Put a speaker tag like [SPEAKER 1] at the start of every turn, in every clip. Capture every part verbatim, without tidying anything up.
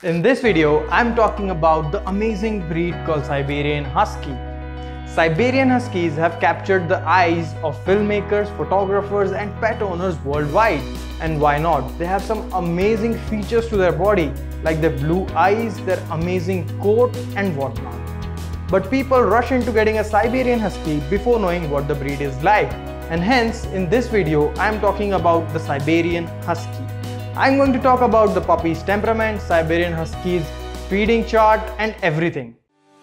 [SPEAKER 1] In this video, I'm talking about the amazing breed called Siberian Husky. Siberian Huskies have captured the eyes of filmmakers, photographers and pet owners worldwide. And why not? They have some amazing features to their body, like their blue eyes, their amazing coat and whatnot. But people rush into getting a Siberian Husky before knowing what the breed is like. And hence, in this video, I'm talking about the Siberian Husky. I'm going to talk about the puppy's temperament, Siberian Husky's feeding chart and everything.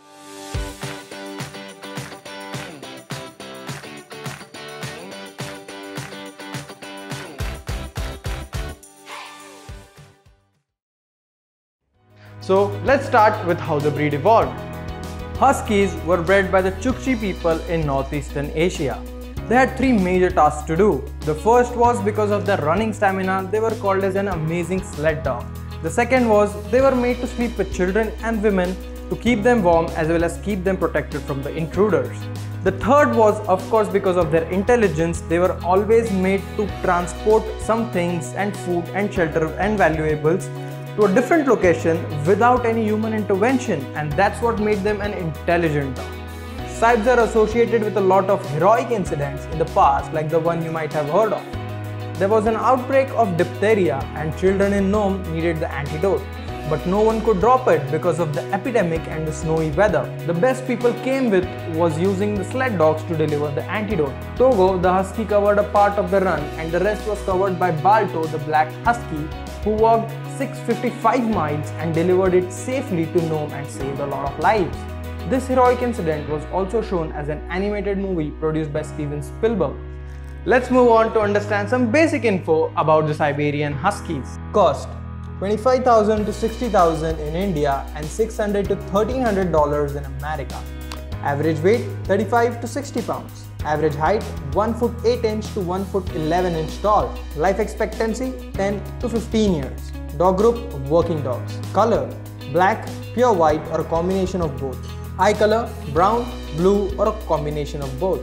[SPEAKER 1] So let's start with how the breed evolved. Huskies were bred by the Chukchi people in northeastern Asia. They had three major tasks to do. The first was because of their running stamina, they were called as an amazing sled dog. The second was they were made to sleep with children and women to keep them warm as well as keep them protected from the intruders. The third was, of course, because of their intelligence, they were always made to transport some things and food and shelter and valuables to a different location without any human intervention, and that's what made them an intelligent dog. Sibs are associated with a lot of heroic incidents in the past, like the one you might have heard of. There was an outbreak of diphtheria and children in Nome needed the antidote, but no one could drop it because of the epidemic and the snowy weather. The best people came with was using the sled dogs to deliver the antidote. Togo, the husky, covered a part of the run and the rest was covered by Balto, the black husky, who walked six hundred fifty-five miles and delivered it safely to Nome and saved a lot of lives. This heroic incident was also shown as an animated movie produced by Steven Spielberg. Let's move on to understand some basic info about the Siberian Huskies. Cost: twenty-five thousand to sixty thousand in India and six hundred to thirteen hundred dollars in America. Average weight: thirty-five to sixty pounds. Average height: one foot eight inch to one foot eleven inch tall. Life expectancy: ten to fifteen years. Dog group: working dogs. Color: black, pure white or a combination of both. Eye color: brown, blue or a combination of both.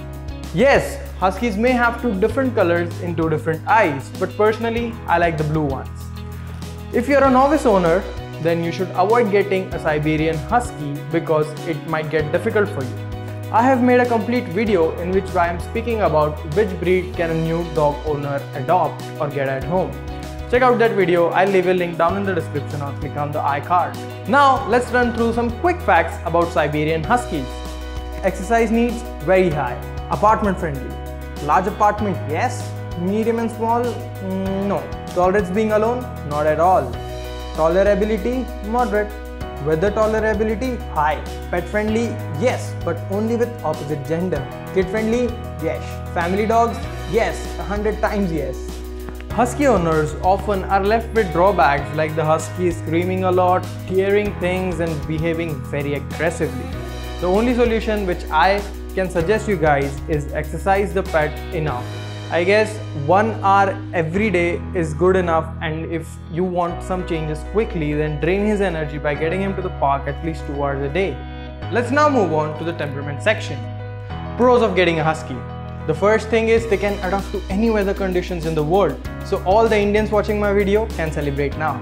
[SPEAKER 1] Yes, Huskies may have two different colors in two different eyes, but personally I like the blue ones. If you're a novice owner, then you should avoid getting a Siberian Husky because it might get difficult for you. I have made a complete video in which I am speaking about which breed can a new dog owner adopt or get at home. Check out that video, I'll leave a link down in the description or click on the iCard. Now let's run through some quick facts about Siberian Huskies. Exercise needs: very high. Apartment friendly. Large apartment, yes. Medium and small, mm, no. Tolerates being alone? Not at all. Tolerability? Moderate. Weather tolerability? High. Pet friendly? Yes, but only with opposite gender. Kid friendly? Yes. Family dogs? Yes, a hundred times yes. Husky owners often are left with drawbacks like the husky screaming a lot, tearing things and behaving very aggressively. The only solution which I can suggest you guys is exercise the pet enough. I guess one hour every day is good enough, and if you want some changes quickly, then drain his energy by getting him to the park at least two hours a day. Let's now move on to the temperament section. Pros of getting a husky. The first thing is they can adapt to any weather conditions in the world. So all the Indians watching my video can celebrate now.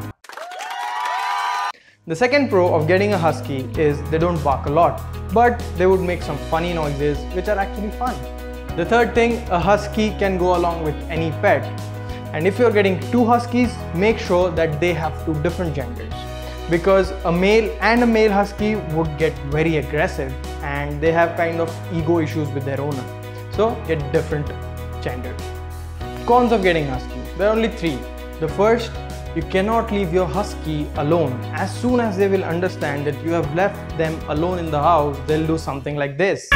[SPEAKER 1] The second pro of getting a husky is they don't bark a lot, but they would make some funny noises which are actually fun. The third thing, a husky can go along with any pet. And if you're getting two huskies, make sure that they have two different genders, because a male and a male husky would get very aggressive and they have kind of ego issues with their owner. So get different genders. Cons of getting husky. There are only three. The first, you cannot leave your husky alone. As soon as they will understand that you have left them alone in the house, they'll do something like this.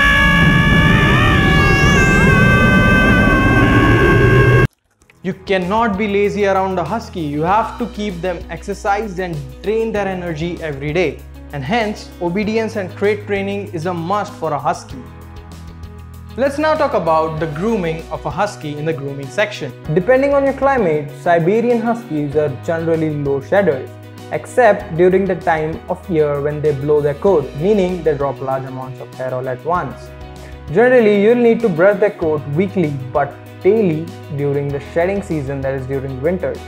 [SPEAKER 1] You cannot be lazy around a husky. You have to keep them exercised and drain their energy every day. And hence, obedience and trait training is a must for a husky. Let's now talk about the grooming of a husky in the grooming section. Depending on your climate, Siberian Huskies are generally low shedders, except during the time of year when they blow their coat, meaning they drop large amounts of hair all at once. Generally, you'll need to brush their coat weekly but daily during the shedding season, that is during winters.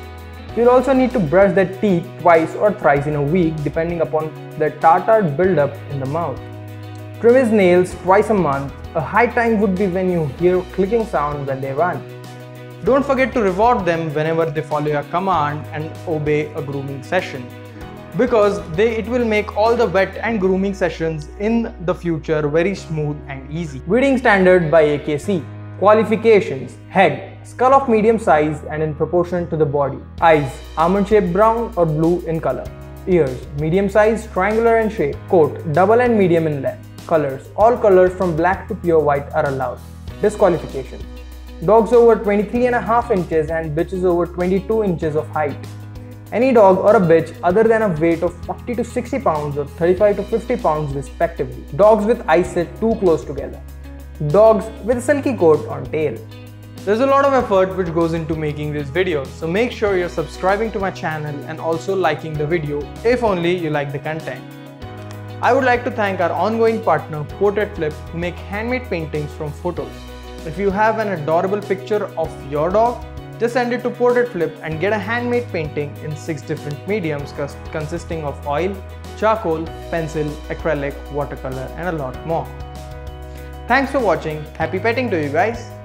[SPEAKER 1] You'll also need to brush their teeth twice or thrice in a week depending upon their tartar buildup in the mouth. Trim his nails twice a month. A high time would be when you hear clicking sound when they run. Don't forget to reward them whenever they follow your command and obey a grooming session, because they, it will make all the vet and grooming sessions in the future very smooth and easy. Breeding Standard by A K C. Qualifications: head, skull of medium size and in proportion to the body. Eyes, almond shaped brown or blue in color. Ears, medium size, triangular in shape. Coat, double and medium in length. Colors, all colors from black to pure white are allowed. Disqualification: dogs over twenty-three and a half inches and bitches over twenty-two inches of height. Any dog or a bitch other than a weight of forty to sixty pounds or thirty-five to fifty pounds respectively. Dogs with eyes set too close together. Dogs with a silky coat on tail. There's a lot of effort which goes into making this video, so make sure you're subscribing to my channel and also liking the video if only you like the content. I would like to thank our ongoing partner Portrait Flip, who make handmade paintings from photos. If you have an adorable picture of your dog, just send it to Portrait Flip and get a handmade painting in six different mediums consisting of oil, charcoal, pencil, acrylic, watercolor and a lot more. Thanks for watching. Happy petting to you guys.